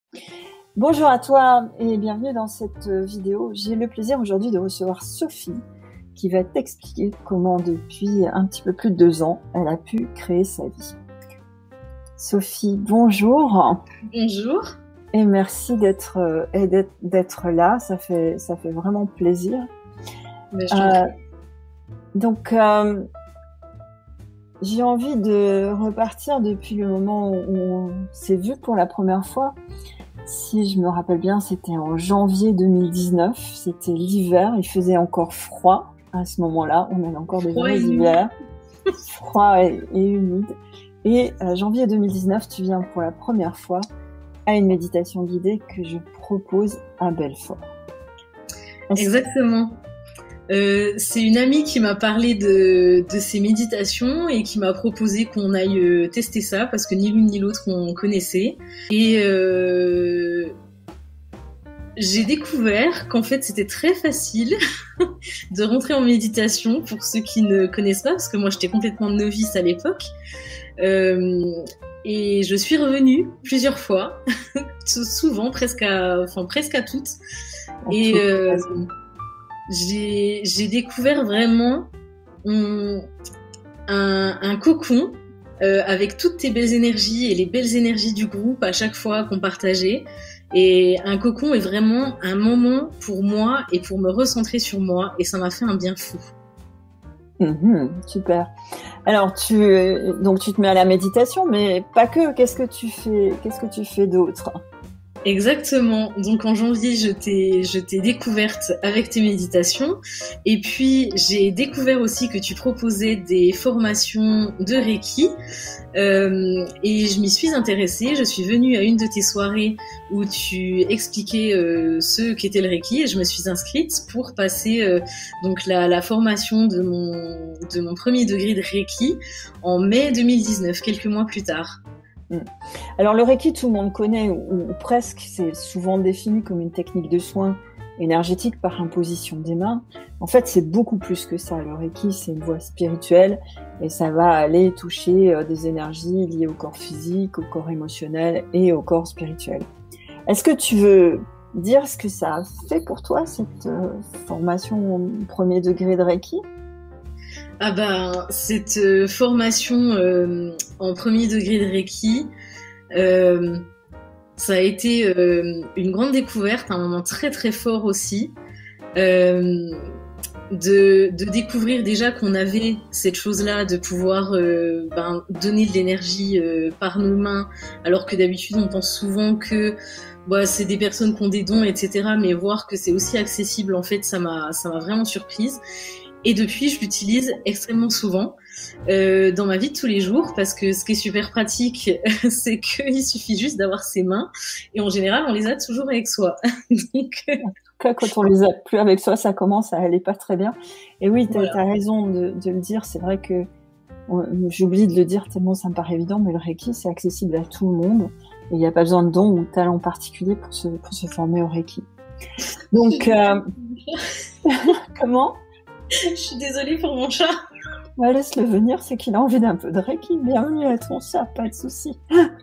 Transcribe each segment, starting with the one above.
Bonjour à toi et bienvenue dans cette vidéo. J'ai le plaisir aujourd'hui de recevoir Sophie qui va t'expliquer comment depuis un petit peu plus de 2 ans, elle a pu créer sa vie. Sophie, bonjour. Bonjour. Et merci d'être là, ça fait vraiment plaisir. Donc, j'ai envie de repartir depuis le moment où on s'est vu pour la première fois. Si je me rappelle bien, c'était en janvier 2019, c'était l'hiver, il faisait encore froid à ce moment-là, on avait encore des vrais hivers, froid et humide. Et janvier 2019, tu viens pour la première fois à une méditation guidée que je propose à Belfort. Exactement. C'est une amie qui m'a parlé de ces méditations et qui m'a proposé qu'on aille tester ça parce que ni l'une ni l'autre on connaissait. Et j'ai découvert qu'en fait c'était très facile de rentrer en méditation pour ceux qui ne connaissent pas, parce que moi j'étais complètement novice à l'époque. Et je suis revenue plusieurs fois, souvent presque à toutes. Et j'ai découvert vraiment un cocon avec toutes tes belles énergies et les belles énergies du groupe à chaque fois qu'on partageait. Et un cocon est vraiment un moment pour moi et pour me recentrer sur moi, et ça m'a fait un bien fou. Super. Alors donc tu te mets à la méditation, mais pas que. Qu'est-ce que tu fais d'autre ? Exactement. Donc en janvier, je t'ai découverte avec tes méditations, et puis j'ai découvert aussi que tu proposais des formations de Reiki, et je m'y suis intéressée. Je suis venue à une de tes soirées où tu expliquais ce qu'était le Reiki, et je me suis inscrite pour passer donc la formation de mon premier degré de Reiki en mai 2019, quelques mois plus tard. Alors le Reiki, tout le monde connaît, ou presque, c'est souvent défini comme une technique de soin énergétique par imposition des mains. En fait, c'est beaucoup plus que ça. Le Reiki, c'est une voie spirituelle et ça va aller toucher des énergies liées au corps physique, au corps émotionnel et au corps spirituel. Est-ce que tu veux dire ce que ça a fait pour toi, cette formation au premier degré de Reiki ? Ah ben, cette formation en premier degré de Reiki, ça a été une grande découverte, un moment très très fort aussi, de découvrir déjà qu'on avait cette chose-là, de pouvoir donner de l'énergie par nos mains, alors que d'habitude on pense souvent que c'est des personnes qui ont des dons, etc. Mais voir que c'est aussi accessible, en fait, ça m'a vraiment surprise. Et depuis, je l'utilise extrêmement souvent dans ma vie de tous les jours, parce que ce qui est super pratique, c'est qu'il suffit juste d'avoir ses mains, et en général, on les a toujours avec soi. Donc, en tout cas, quand on les a plus avec soi, ça commence à aller pas très bien. Et oui, t'as raison de le dire. C'est vrai que j'oublie de le dire tellement ça me paraît évident, mais le Reiki, c'est accessible à tout le monde. Et il n'y a pas besoin de dons ou de talent particulier pour se former au Reiki. Donc, comment ? Je suis désolée pour mon chat. Ouais, laisse-le venir, c'est qu'il a envie d'un peu de Reiki. Bienvenue à ton chat, pas de souci.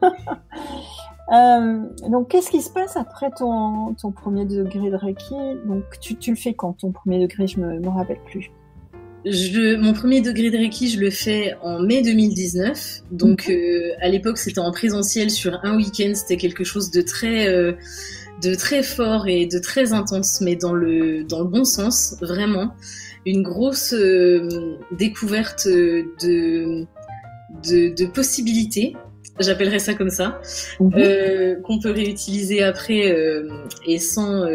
Donc, qu'est-ce qui se passe après ton premier degré de Reiki ? Donc, tu le fais quand, ton premier degré ? Je me rappelle plus. Mon premier degré de Reiki, je le fais en mai 2019. Donc, à l'époque, c'était en présentiel sur un week-end. C'était quelque chose de très fort et de très intense, mais dans le bon sens, vraiment. Une grosse découverte de possibilités, j'appellerais ça comme ça, qu'on peut réutiliser après et sans,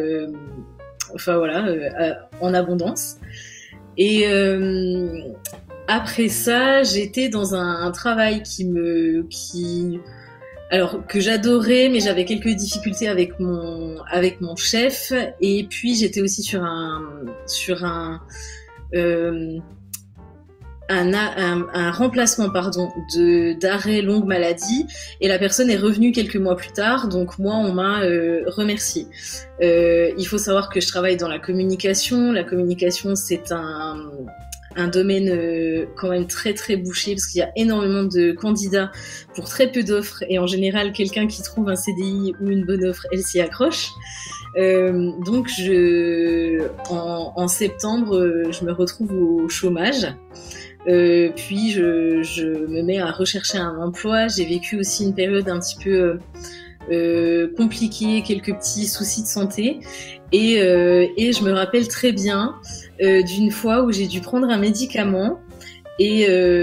en abondance. Et après ça, j'étais dans un travail que j'adorais, mais j'avais quelques difficultés avec mon chef. Et puis j'étais aussi sur un remplacement d'arrêt longue maladie, et la personne est revenue quelques mois plus tard, donc moi on m'a remercié. Il faut savoir que je travaille dans la communication. La communication, c'est un domaine quand même très très bouché parce qu'il y a énormément de candidats pour très peu d'offres et en général quelqu'un qui trouve un CDI ou une bonne offre, elle s'y accroche. Donc en septembre, je me retrouve au chômage. Puis je me mets à rechercher un emploi. J'ai vécu aussi une période un petit peu compliquée, quelques petits soucis de santé. Et je me rappelle très bien d'une fois où j'ai dû prendre un médicament et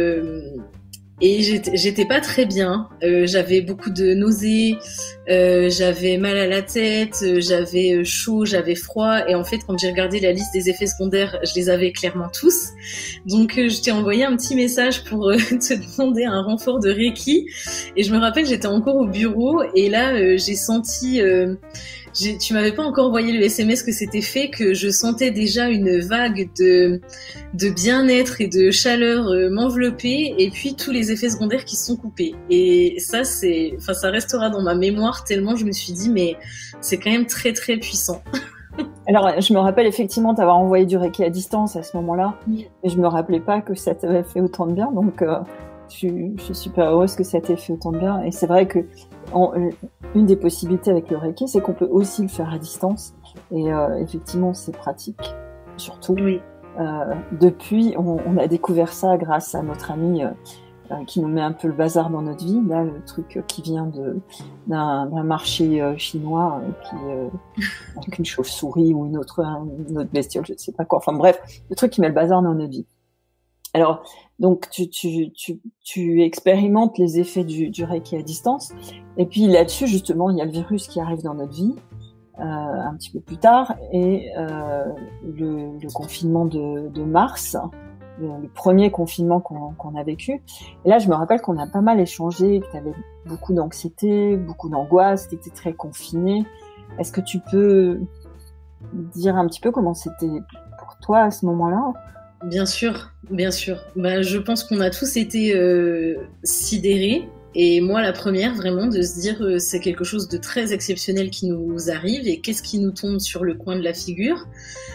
j'étais pas très bien. J'avais beaucoup de nausées, j'avais mal à la tête, j'avais chaud, j'avais froid. Et en fait, quand j'ai regardé la liste des effets secondaires, je les avais clairement tous. Donc, je t'ai envoyé un petit message pour te demander un renfort de Reiki. Et je me rappelle, j'étais encore au bureau et là, j'ai senti... tu m'avais pas encore envoyé le SMS que c'était fait, que je sentais déjà une vague de bien-être et de chaleur m'envelopper, et puis tous les effets secondaires qui se sont coupés. Et ça, ça restera dans ma mémoire tellement je me suis dit, mais c'est quand même très très puissant. Alors, je me rappelle effectivement t'avoir envoyé du Reiki à distance à ce moment-là, mais je me rappelais pas que ça t'avait fait autant de bien, donc je suis super heureuse que ça t'ait fait autant de bien. Et c'est vrai que une des possibilités avec le Reiki, c'est qu'on peut aussi le faire à distance. Et effectivement, c'est pratique. Surtout, oui. Depuis, on a découvert ça grâce à notre ami qui nous met un peu le bazar dans notre vie. Là, le truc qui vient d'un marché chinois avec une chauve-souris ou une autre bestiole, je ne sais pas quoi. Enfin bref, le truc qui met le bazar dans notre vie. Alors, donc tu expérimentes les effets du Reiki à distance. Et puis là-dessus, justement, il y a le virus qui arrive dans notre vie un petit peu plus tard, et le confinement de mars, le premier confinement qu'on a vécu. Et là, je me rappelle qu'on a pas mal échangé, que tu avais beaucoup d'anxiété, beaucoup d'angoisse, tu étais très confinée. Est-ce que tu peux dire un petit peu comment c'était pour toi à ce moment-là ? Bien sûr, bien sûr. Bah, je pense qu'on a tous été sidérés. Et moi, la première, vraiment, de se dire c'est quelque chose de très exceptionnel qui nous arrive et qu'est-ce qui nous tombe sur le coin de la figure.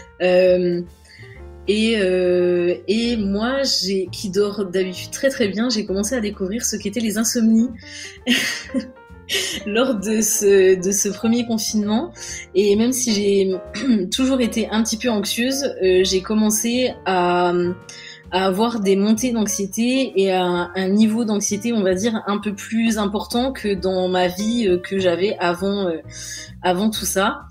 Et moi, qui dors d'habitude très très bien, j'ai commencé à découvrir ce qu'étaient les insomnies lors de ce premier confinement. Et même si j'ai toujours été un petit peu anxieuse, j'ai commencé à avoir des montées d'anxiété et à un niveau d'anxiété, on va dire, un peu plus important que dans ma vie que j'avais avant tout ça.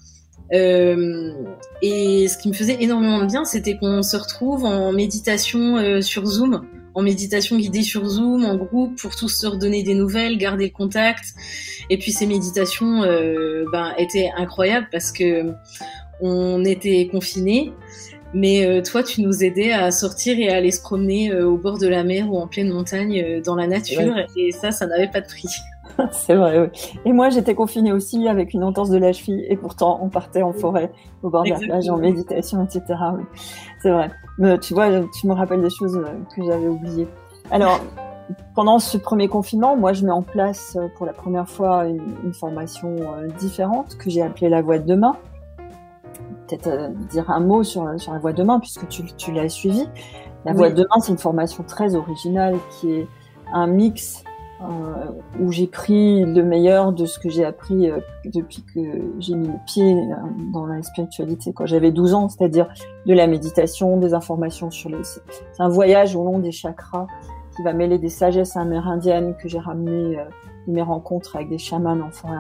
Et ce qui me faisait énormément de bien, c'était qu'on se retrouve en méditation sur Zoom, en méditation guidée sur Zoom, en groupe, pour tous se redonner des nouvelles, garder le contact. Et puis ces méditations étaient incroyables parce que on était confinés. Mais toi, tu nous aidais à sortir et à aller se promener au bord de la mer ou en pleine montagne dans la nature. Ouais. Et ça n'avait pas de prix. C'est vrai, oui. Et moi, j'étais confinée aussi avec une entorse de la cheville. Et pourtant, on partait en forêt, au bord de la plage, en méditation, etc. Oui. C'est vrai. Mais tu vois, tu me rappelles des choses que j'avais oubliées. Alors, pendant ce premier confinement, moi, je mets en place pour la première fois une formation différente que j'ai appelée la voix de demain. Peut-être dire un mot sur la voix de demain, puisque tu l'as suivi. La voix de demain, c'est une formation très originale qui est un mix où j'ai pris le meilleur de ce que j'ai appris depuis que j'ai mis le pied dans la spiritualité quand j'avais 12 ans, c'est-à-dire de la méditation, des informations c'est un voyage au long des chakras qui va mêler des sagesses amérindiennes que j'ai ramenées de mes rencontres avec des chamans en forêt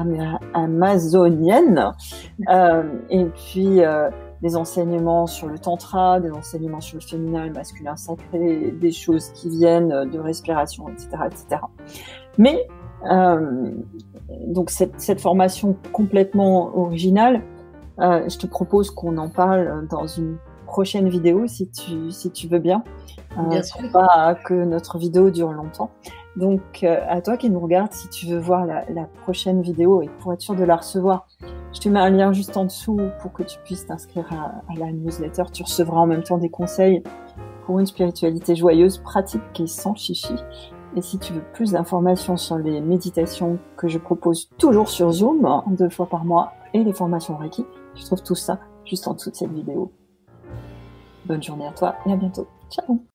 amazonienne, et puis des enseignements sur le tantra, des enseignements sur le féminin et le masculin sacré, des choses qui viennent de respiration, etc., etc. Mais donc cette formation complètement originale, je te propose qu'on en parle dans une prochaine vidéo si tu veux bien. Bien sûr. Pour pas que notre vidéo dure longtemps. Donc, à toi qui nous regarde, si tu veux voir la prochaine vidéo et pour être sûr de la recevoir, je te mets un lien juste en dessous pour que tu puisses t'inscrire à la newsletter. Tu recevras en même temps des conseils pour une spiritualité joyeuse, pratique et sans chichi. Et si tu veux plus d'informations sur les méditations que je propose toujours sur Zoom, 2 fois par mois, et les formations Reiki, tu trouves tout ça juste en dessous de cette vidéo. Bonne journée à toi et à bientôt. Ciao.